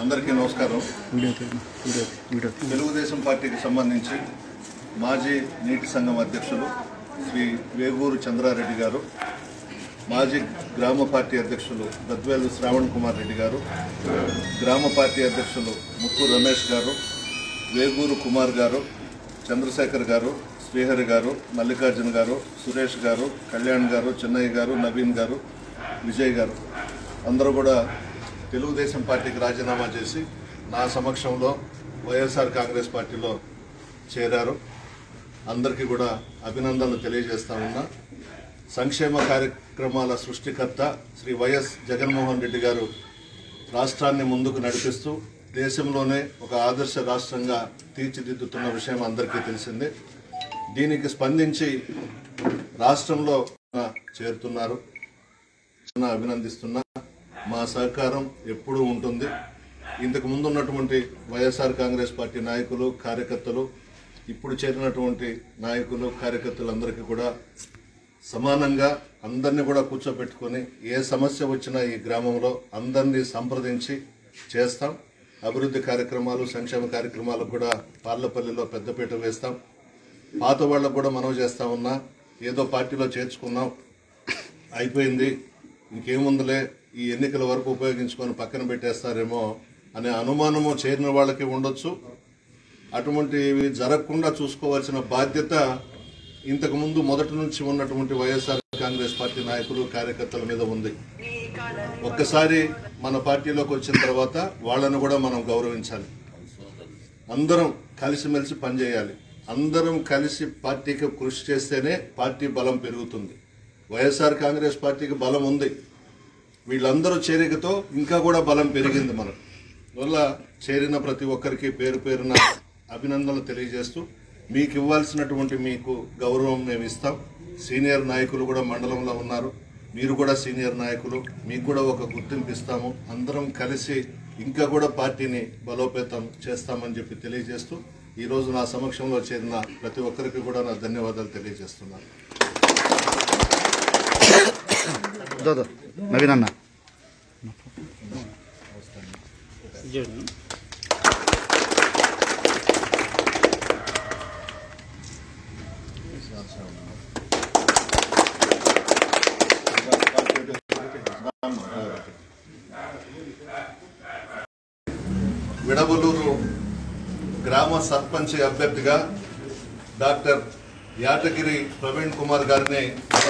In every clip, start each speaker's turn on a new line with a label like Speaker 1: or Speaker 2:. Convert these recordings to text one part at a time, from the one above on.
Speaker 1: అందరికీ నమస్కారం. తెలుగుదేశం పార్టీకి సంబంధించి మాజీ నీటి సంఘం అధ్యక్షులు శ్రీ వేగూరు చంద్రారెడ్డి గారు, మాజీ గ్రామ పార్టీ అధ్యక్షులు గద్వేలు శ్రావణ్ కుమార్ రెడ్డి గారు, గ్రామ పార్టీ అధ్యక్షులు ముక్కు రమేష్ గారు, వేగూరు కుమార్ గారు, చంద్రశేఖర్ గారు, శ్రీహరి గారు, మల్లికార్జున గారు, సురేష్ గారు, కళ్యాణ్ గారు, చెన్నయ్య గారు, నవీన్ గారు, విజయ్ గారు అందరూ కూడా తెలుగుదేశం పార్టీకి రాజీనామా చేసి నా సమక్షంలో వైఎస్ఆర్ కాంగ్రెస్ పార్టీలో చేరారు. అందరికీ కూడా అభినందనలు తెలియజేస్తా ఉన్నా. సంక్షేమ కార్యక్రమాల సృష్టికర్త శ్రీ వైఎస్ జగన్మోహన్ రెడ్డి గారు రాష్ట్రాన్ని ముందుకు నడిపిస్తూ దేశంలోనే ఒక ఆదర్శ రాష్ట్రంగా తీర్చిదిద్దుతున్న విషయం అందరికీ తెలిసిందే. దీనికి స్పందించి రాష్ట్రంలో చేరుతున్నారు. అభినందిస్తున్నా. మా సహకారం ఎప్పుడూ ఉంటుంది. ఇంతకు ముందు ఉన్నటువంటి వైఎస్ఆర్ కాంగ్రెస్ పార్టీ నాయకులు, కార్యకర్తలు, ఇప్పుడు చేరినటువంటి నాయకులు, కార్యకర్తలందరికీ కూడా సమానంగా అందరినీ కూడా కూర్చోబెట్టుకొని ఏ సమస్య వచ్చినా ఈ గ్రామంలో అందరినీ సంప్రదించి చేస్తాం. అభివృద్ధి కార్యక్రమాలు, సంక్షేమ కార్యక్రమాలకు కూడా పార్లపల్లిలో పెద్దపీట వేస్తాం. పాత వాళ్ళకు కూడా మనవి చేస్తా ఉన్నా, ఏదో పార్టీలో చేర్చుకున్నాం, అయిపోయింది, ఇంకేముందులే, ఈ ఎన్నికల వరకు ఉపయోగించుకొని పక్కన పెట్టేస్తారేమో అనే అనుమానము చేరిన వాళ్ళకి ఉండొచ్చు. అటువంటివి జరగకుండా చూసుకోవాల్సిన బాధ్యత ఇంతకుముందు మొదటి నుంచి ఉన్నటువంటి వైఎస్ఆర్ కాంగ్రెస్ పార్టీ నాయకులు, కార్యకర్తల మీద ఉంది. ఒక్కసారి మన పార్టీలోకి వచ్చిన తర్వాత వాళ్ళను కూడా మనం గౌరవించాలి. అందరం కలిసిమెలిసి పనిచేయాలి. అందరం కలిసి పార్టీకి కృషి చేస్తేనే పార్టీ బలం పెరుగుతుంది. వైఎస్ఆర్ కాంగ్రెస్ పార్టీకి బలం ఉంది. వీళ్ళందరూ చేరికతో ఇంకా కూడా బలం పెరిగింది. మనకు వల్ల చేరిన ప్రతి ఒక్కరికి పేరు పేరున అభినందనలు తెలియజేస్తూ, మీకు ఇవ్వాల్సినటువంటి మీకు గౌరవం మేము ఇస్తాం. సీనియర్ నాయకులు కూడా మండలంలో ఉన్నారు. మీరు కూడా సీనియర్ నాయకులు, మీకు కూడా ఒక గుర్తింపు ఇస్తాము. అందరం కలిసి ఇంకా కూడా పార్టీని బలోపేతం చేస్తామని చెప్పి తెలియజేస్తూ, ఈరోజు నా సమక్షంలో చేరిన ప్రతి ఒక్కరికి కూడా నా ధన్యవాదాలు తెలియజేస్తున్నాను.
Speaker 2: నవీన్ అన్న,
Speaker 1: విడవలూరు గ్రామ సర్పంచ్ అభ్యర్థిగా డాక్టర్ యాటగిరి ప్రవీణ్ కుమార్ గారిని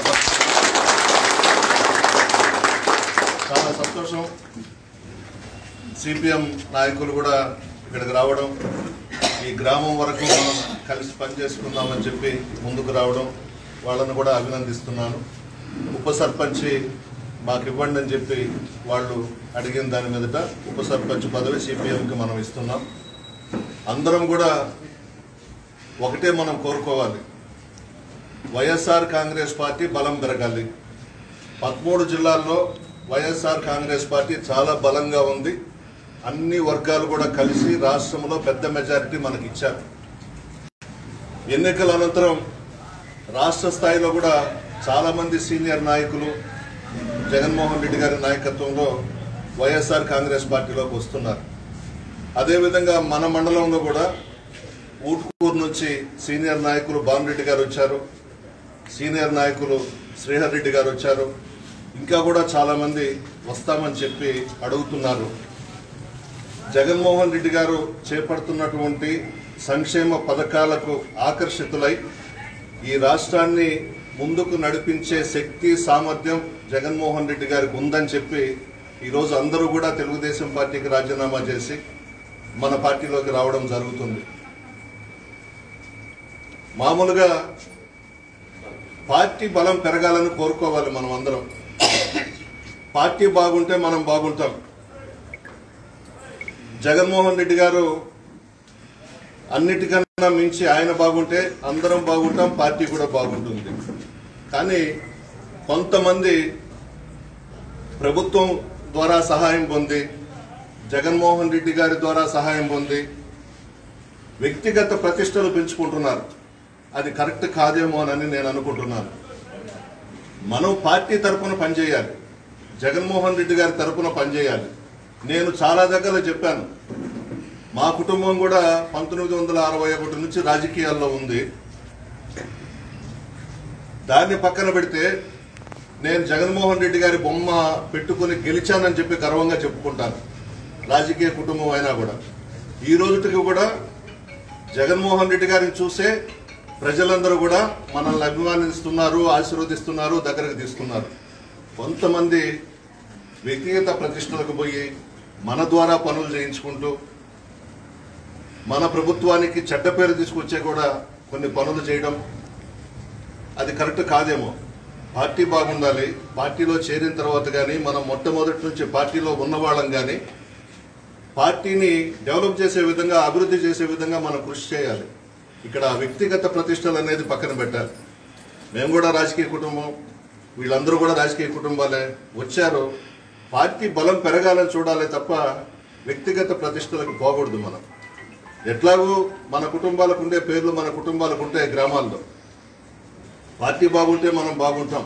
Speaker 1: చాలా సంతోషం. సిపిఎం నాయకులు కూడా ఇక్కడికి రావడం, ఈ గ్రామం వరకు మనం కలిసి పనిచేసుకుందామని చెప్పి ముందుకు రావడం, వాళ్ళను కూడా అభినందిస్తున్నాను. ఉప సర్పంచి మాకు ఇవ్వండి అని చెప్పి వాళ్ళు అడిగిన దాని మీదట ఉప సర్పంచ్ పదవి సిపిఎంకి మనం ఇస్తున్నాం. అందరం కూడా ఒకటే మనం కోరుకోవాలి, వైఎస్ఆర్ కాంగ్రెస్ పార్టీ బలం పెరగాలి. 13 జిల్లాల్లో వైఎస్ఆర్ కాంగ్రెస్ పార్టీ చాలా బలంగా ఉంది. అన్ని వర్గాలు కూడా కలిసి రాష్ట్రంలో పెద్ద మెజారిటీ మనకి ఇచ్చారు. ఎన్నికల అనంతరం రాష్ట్ర స్థాయిలో కూడా చాలా మంది సీనియర్ నాయకులు జగన్మోహన్ రెడ్డి గారి నాయకత్వంలో వైఎస్ఆర్ కాంగ్రెస్ పార్టీలోకి వస్తున్నారు. అదేవిధంగా మన మండలంలో కూడా ఊట్కూరు నుంచి సీనియర్ నాయకులు భానురెడ్డి గారు వచ్చారు, సీనియర్ నాయకులు శ్రీహర్ రెడ్డి గారు వచ్చారు. ఇంకా కూడా చాలా మంది వస్తామని చెప్పి అడుగుతున్నారు. జగన్మోహన్ రెడ్డి గారు చేపడుతున్నటువంటి సంక్షేమ పథకాలకు ఆకర్షితులై ఈ రాష్ట్రాన్ని ముందుకు నడిపించే శక్తి, సామర్థ్యం జగన్మోహన్ రెడ్డి గారికి ఉందని చెప్పి ఈరోజు అందరూ కూడా తెలుగుదేశం పార్టీకి రాజీనామా చేసి మన పార్టీలోకి రావడం జరుగుతుంది. మామూలుగా పార్టీ బలం పెరగాలని కోరుకోవాలి. మనం అందరం పార్టీ బాగుంటే మనం బాగుంటాం. జగన్మోహన్ రెడ్డి గారు అన్నిటికన్నా మించి ఆయన బాగుంటే అందరం బాగుంటాం, పార్టీ కూడా బాగుంటుంది. కానీ కొంతమంది ప్రభుత్వం ద్వారా సహాయం పొంది, జగన్మోహన్ రెడ్డి గారి ద్వారా సహాయం పొంది వ్యక్తిగత ప్రతిష్టలు పెంచుకుంటున్నారు. అది కరెక్ట్ కాదేమోనని నేను అనుకుంటున్నాను. మనం పార్టీ తరపున పనిచేయాలి, జగన్మోహన్ రెడ్డి గారి తరపున పనిచేయాలి. నేను చాలా దగ్గర చెప్పాను, మా కుటుంబం కూడా 1961 నుంచి రాజకీయాల్లో ఉంది. దాన్ని పక్కన పెడితే నేను జగన్మోహన్ రెడ్డి గారి బొమ్మ పెట్టుకుని గెలిచానని చెప్పి గర్వంగా చెప్పుకుంటాను. రాజకీయ కుటుంబం అయినా కూడా ఈ రోజుకి కూడా జగన్మోహన్ రెడ్డి గారిని చూసే ప్రజలందరూ కూడా మనల్ని అభిమానిస్తున్నారు, ఆశీర్వదిస్తున్నారు, దగ్గరకు తీస్తున్నారు. కొంతమంది వ్యక్తిగత ప్రతిష్టలకు పోయి మన ద్వారా పనులు చేయించుకుంటూ మన ప్రభుత్వానికి చెడ్డ పేరు తీసుకొచ్చే కూడా కొన్ని పనులు చేయడం అది కరెక్ట్ కాదేమో. పార్టీ బాగుండాలి. పార్టీలో చేరిన తర్వాత కానీ మనం మొట్టమొదటి నుంచి పార్టీలో ఉన్నవాళ్ళం కానీ పార్టీని డెవలప్ చేసే విధంగా, అభివృద్ధి చేసే విధంగా మనం కృషి చేయాలి. ఇక్కడ వ్యక్తిగత ప్రతిష్టలు అనేది పక్కన పెట్టాలి. మేము కూడా రాజకీయ కుటుంబం, వీళ్ళందరూ కూడా రాజకీయ కుటుంబాలే. వచ్చారు, పార్టీ బలం పెరగాలని చూడాలి తప్ప వ్యక్తిగత ప్రతిష్టలకు పోకూడదు. మనం ఎట్లాగూ మన కుటుంబాలకు ఉండే పేర్లు మన కుటుంబాలకు ఉంటాయి. గ్రామాల్లో పార్టీ బాగుంటే మనం బాగుంటాం.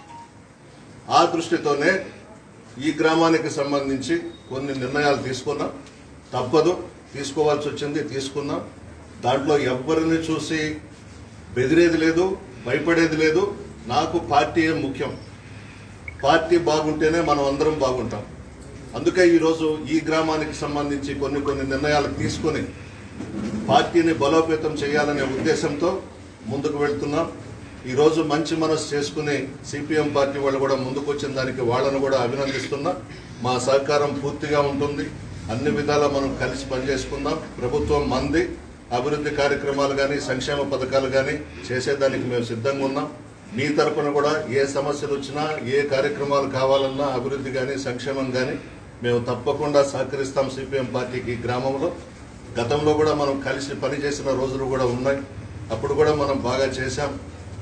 Speaker 1: ఆ దృష్టితోనే ఈ గ్రామానికి సంబంధించి కొన్ని నిర్ణయాలు తీసుకున్నాం. తప్పదు, తీసుకోవాల్సి వచ్చింది, తీసుకున్నాం. దాంట్లో ఎవ్వరిని చూసి బెదిరేది లేదు, భయపడేది లేదు. నాకు పార్టీ ముఖ్యం. పార్టీ బాగుంటేనే మనం అందరం బాగుంటాం. అందుకే ఈరోజు ఈ గ్రామానికి సంబంధించి కొన్ని నిర్ణయాలు తీసుకొని పార్టీని బలోపేతం చేయాలనే ఉద్దేశంతో ముందుకు వెళ్తున్నాం. ఈరోజు మంచి మనసు చేసుకుని సిపిఎం పార్టీ వాళ్ళు కూడా ముందుకు వచ్చిన దానికి వాళ్ళను కూడా అభినందిస్తున్నా. మా సహకారం పూర్తిగా ఉంటుంది. అన్ని విధాలా మనం కలిసి పనిచేసుకుందాం. ప్రభుత్వం మంది, అభివృద్ధి కార్యక్రమాలు కానీ సంక్షేమ పథకాలు కానీ చేసేదానికి మేము సిద్ధంగా ఉన్నాం. మీ తరఫున కూడా ఏ సమస్యలు వచ్చినా, ఏ కార్యక్రమాలు కావాలన్నా, అభివృద్ధి కానీ సంక్షేమం కానీ మేము తప్పకుండా సహకరిస్తాం సిపిఎం పార్టీకి. గ్రామంలో గతంలో కూడా మనం కలిసి పనిచేసిన రోజులు కూడా ఉన్నాయి. అప్పుడు కూడా మనం బాగా చేశాం.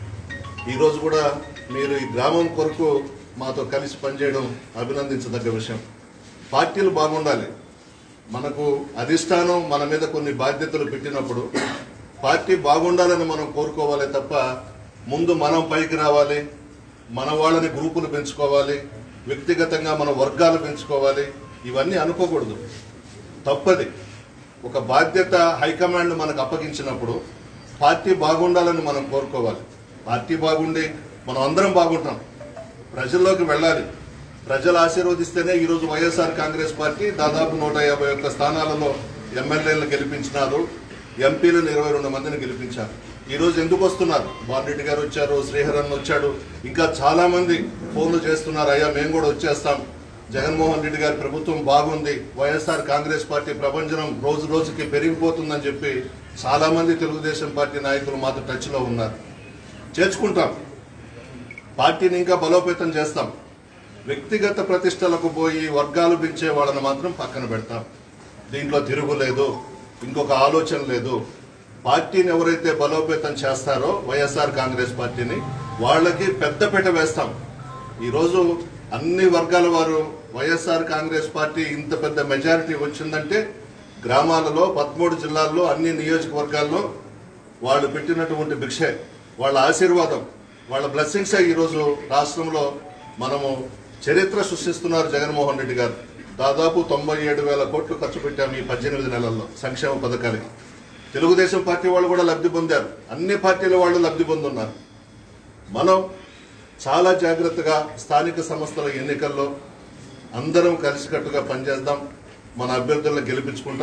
Speaker 1: ఈరోజు కూడా మీరు ఈ గ్రామం కొరకు మాతో కలిసి పనిచేయడం అభినందించదగ్గ విషయం. పార్టీలు బాగుండాలి. మనకు అధిష్టానం మన మీద కొన్ని బాధ్యతలు పెట్టినప్పుడు పార్టీ బాగుండాలని మనం కోరుకోవాలి తప్ప ముందు మనం పైకి రావాలి, మన వాళ్ళని గ్రూపులు పెంచుకోవాలి, వ్యక్తిగతంగా మన వర్గాలు పెంచుకోవాలి, ఇవన్నీ అనుకోకూడదు. తప్పది. ఒక బాధ్యత హైకమాండ్ మనకు అప్పగించినప్పుడు పార్టీ బాగుండాలని మనం కోరుకోవాలి. పార్టీ బాగుండి మనం అందరం బాగుంటాం. ప్రజల్లోకి వెళ్ళాలి. ప్రజలు ఆశీర్వదిస్తేనే ఈరోజు వైఎస్ఆర్ కాంగ్రెస్ పార్టీ దాదాపు 151 స్థానాలలో ఎమ్మెల్యేలను గెలిపించినారు, ఎంపీలను 22 మందిని గెలిపించారు. ఈరోజు ఎందుకు వస్తున్నారు? బాలరెడ్డి గారు వచ్చారు, శ్రీహరన్ వచ్చాడు, ఇంకా చాలా మంది ఫోన్లు చేస్తున్నారు. అయ్యా మేము కూడా వచ్చేస్తాం, జగన్మోహన్ రెడ్డి గారి ప్రభుత్వం బాగుంది, వైఎస్ఆర్ కాంగ్రెస్ పార్టీ ప్రపంచం రోజు రోజుకి పెరిగిపోతుందని చెప్పి చాలా మంది తెలుగుదేశం పార్టీ నాయకులు మాతో టచ్లో ఉన్నారు. చేర్చుకుంటాం. పార్టీని ఇంకా బలోపేతం చేస్తాం. వ్యక్తిగత ప్రతిష్టలకు పోయి వర్గాలు పెంచే వాళ్ళని మాత్రం పక్కన పెడతాం. దీంట్లో తిరుగులేదు, ఇంకొక ఆలోచన లేదు. పార్టీని ఎవరైతే బలోపేతం చేస్తారో వైఎస్ఆర్ కాంగ్రెస్ పార్టీని, వాళ్ళకి పెద్దపీట వేస్తాం. ఈరోజు అన్ని వర్గాల వారు వైఎస్ఆర్ కాంగ్రెస్ పార్టీ ఇంత పెద్ద మెజారిటీ వచ్చిందంటే గ్రామాలలో 13 జిల్లాల్లో అన్ని నియోజకవర్గాల్లో వాళ్ళు పెట్టినటువంటి భిక్షే, వాళ్ళ ఆశీర్వాదం, వాళ్ళ బ్లెస్సింగ్సే ఈరోజు రాష్ట్రంలో మనము చరిత్ర సృష్టిస్తున్నారు. జగన్మోహన్ రెడ్డి గారు దాదాపు 97,000 కోట్లు ఖర్చు పెట్టాము ఈ 18 నెలల్లో సంక్షేమ పథకాలకి. తెలుగుదేశం పార్టీ వాళ్ళు కూడా లబ్ధి పొందారు, అన్ని పార్టీల వాళ్ళు లబ్ధి పొందున్నారు. మనం చాలా జాగ్రత్తగా స్థానిక సంస్థల ఎన్నికల్లో అందరం కలిసికట్టుగా పనిచేద్దాం. మన అభ్యర్థులను గెలిపించుకుంటాం.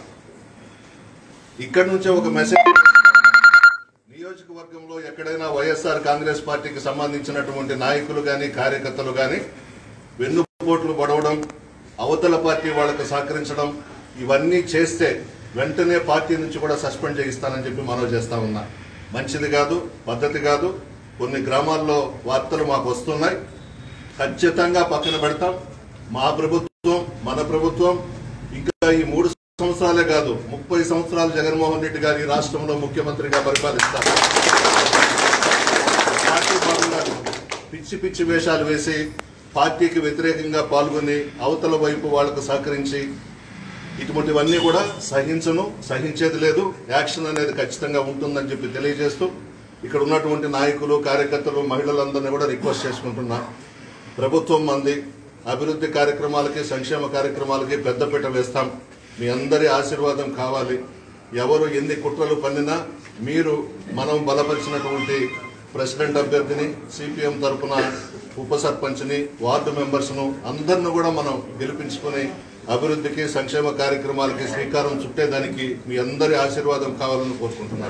Speaker 1: ఇక్కడి నుంచే ఒక మెసేజ్, నియోజకవర్గంలో ఎక్కడైనా వైఎస్ఆర్ కాంగ్రెస్ పార్టీకి సంబంధించినటువంటి నాయకులు కానీ కార్యకర్తలు కానీ వెన్నుపోట్లు పడవడం, అవతల పార్టీ వాళ్ళకు సహకరించడం, ఇవన్నీ చేస్తే వెంటనే పార్టీ నుంచి కూడా సస్పెండ్ చేయిస్తానని చెప్పి మనవి చేస్తా ఉన్నా. మంచిది కాదు, పద్ధతి కాదు. కొన్ని గ్రామాల్లో వార్తలు మాకు వస్తున్నాయి. ఖచ్చితంగా పక్కన పెడతాం. మా ప్రభుత్వం, మన ప్రభుత్వం ఇంకా ఈ 3 సంవత్సరాలే కాదు, 30 సంవత్సరాలు జగన్మోహన్ రెడ్డి గారు ఈ రాష్ట్రంలో ముఖ్యమంత్రిగా పరిపాలిస్తారు. పార్టీ బాగుండాలి. పిచ్చి పిచ్చి వేషాలు వేసి పార్టీకి వ్యతిరేకంగా పాల్గొని అవతల వైపు వాళ్లకు సహకరించి ఇటువంటివన్నీ కూడా సహించేది లేదు. యాక్షన్ అనేది ఖచ్చితంగా ఉంటుందని చెప్పి తెలియజేస్తూ ఇక్కడ ఉన్నటువంటి నాయకులు, కార్యకర్తలు, మహిళలందరినీ కూడా రిక్వెస్ట్ చేసుకుంటున్నా. ప్రభుత్వం మంది, అభివృద్ధి కార్యక్రమాలకి సంక్షేమ కార్యక్రమాలకి పెద్దపీట వేస్తాం. మీ అందరి ఆశీర్వాదం కావాలి. ఎవరు ఎన్ని కుట్రలు పన్నినా మీరు మనం బలపరిచినటువంటి ప్రెసిడెంట్ అభ్యర్థిని, సిపిఎం తరఫున ఉప సర్పంచ్ని, వార్డు మెంబర్స్ను అందరిని కూడా మనం గెలిపించుకుని అభివృద్ధికి సంక్షేమ కార్యక్రమాలకి శ్రీకారం చుట్టేదానికి మీ అందరి ఆశీర్వాదం కావాలని కోరుకుంటున్నాను.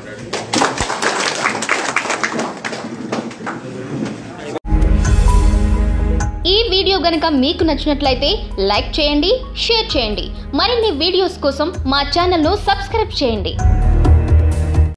Speaker 2: ఈ వీడియో గనుక మీకు నచ్చినట్లయితే లైక్ చేయండి, షేర్ చేయండి. మరిన్ని వీడియోస్ కోసం మా ఛానల్ను సబ్స్క్రైబ్ చేయండి.